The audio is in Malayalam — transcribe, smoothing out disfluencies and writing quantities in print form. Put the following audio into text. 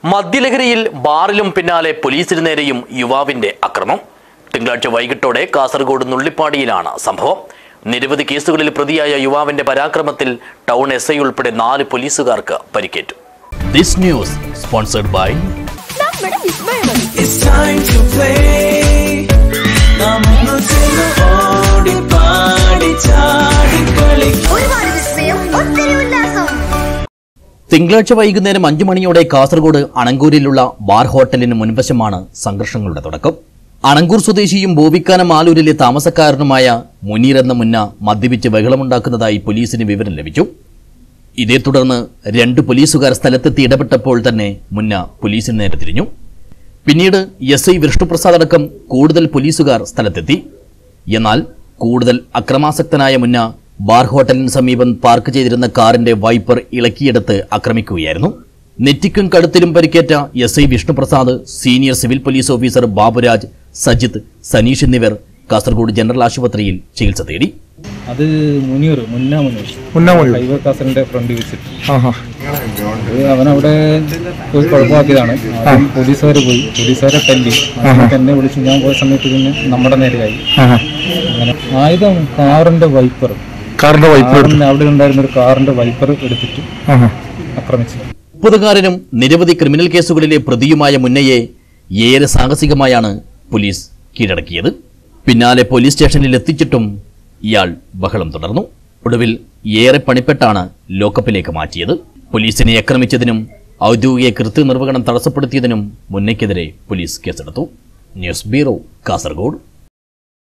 മദ്യലഹരിയിൽ ബാറിലും പിന്നാലെ പോലീസിന് നേരെയും യുവാവിന്റെ അക്രമം. തിങ്കളാഴ്ച വൈകിട്ടോടെ കാസർഗോഡ് നുള്ളിപ്പാടിയിലാണ് സംഭവം. നിരവധി കേസുകളിൽ പ്രതിയായ യുവാവിന്റെ പരാക്രമത്തിൽ ടൗൺ എസ്ഐ ഉൾപ്പെടെ 4 പോലീസുകാർക്ക് പരിക്കേറ്റു. This news sponsored by It's time to play. തിങ്കളാഴ്ച വൈകുന്നേരം 5 മണിയോടെ കാസർഗോഡ് അണങ്കൂരിലുള്ള ബാർ ഹോട്ടലിന് മുൻവശമാണ് സംഘർഷങ്ങളുടെ തുടക്കം. അണങ്കൂർ സ്വദേശിയും ബോവിക്കാനം ആലൂരിലെ താമസക്കാരനുമായ മുനീർ എന്ന മുന്ന മദ്യപിച്ച് ബഹളമുണ്ടാക്കുന്നതായി പോലീസിന് വിവരം ലഭിച്ചു. ഇതേ തുടർന്ന് 2 പോലീസുകാർ സ്ഥലത്തെത്തി ഇടപെട്ടപ്പോൾ തന്നെ മുന്ന പോലീസിന് നേരെ തിരിഞ്ഞു. പിന്നീട് എസ്ഐ വിഷ്ണുപ്രസാദ് അടക്കം കൂടുതൽ പോലീസുകാർ സ്ഥലത്തെത്തി. എന്നാൽ കൂടുതൽ അക്രമാസക്തനായ മുന്ന ബാർ ഹോട്ടലിന് സമീപം പാർക്ക് ചെയ്തിരുന്ന കാറിന്റെ വൈപ്പർ ഇളക്കിയെടുത്ത് ആക്രമിക്കുകയായിരുന്നു. നെറ്റിക്കും കഴുത്തിലും പരിക്കേറ്റ SI Vishnuprasad, senior civil police officer Baburaj, Sajith, Saneesh എന്നിവർ കാസർഗോഡ് ജനറൽ ആശുപത്രിയിൽ ചികിത്സ തേടി. അത് കാസറിന്റെ ഫ്രണ്ട് വിസിറ്റ് അവനവിടെ പോയി കുഴപ്പമാക്കിയതാണ്. പോലീസുകാർ പോയി, പോലീസുകാരെ തല്ലി, എന്നെ വിളിച്ചു. ഞാൻ പോയ സമയത്ത് പിന്നെ നമ്മുടെ നേരെയായി. അങ്ങനെ ആയുധം കാറിന്റെ വൈപ്പർ അവിടെ ഉണ്ടായിരുന്ന ഒരു കാറിന്റെ വൈപ്പർ എടുത്തിട്ട് ആക്രമിച്ചു. 30കാരനും നിരവധി ക്രിമിനൽ കേസുകളിലെ പ്രതിയുമായ മുന്നയെ ഏറെ സാഹസികമായാണ് പോലീസ് കീഴടക്കിയത്. പിന്നാലെ പോലീസ് സ്റ്റേഷനിൽ എത്തിച്ചിട്ടും ഇയാൾ ബഹളം തുടർന്നു. ഒടുവിൽ ഏറെ പണിപ്പെട്ടാണ് ലോക്കപ്പിലേക്ക് മാറ്റിയത്. പോലീസിനെ ആക്രമിച്ചതിനും ഔദ്യോഗിക കൃത്യനിർവഹണം തടസ്സപ്പെടുത്തിയതിനും മുന്നയ്ക്കെതിരെ പോലീസ് കേസെടുത്തു. News bureau, Kasaragod.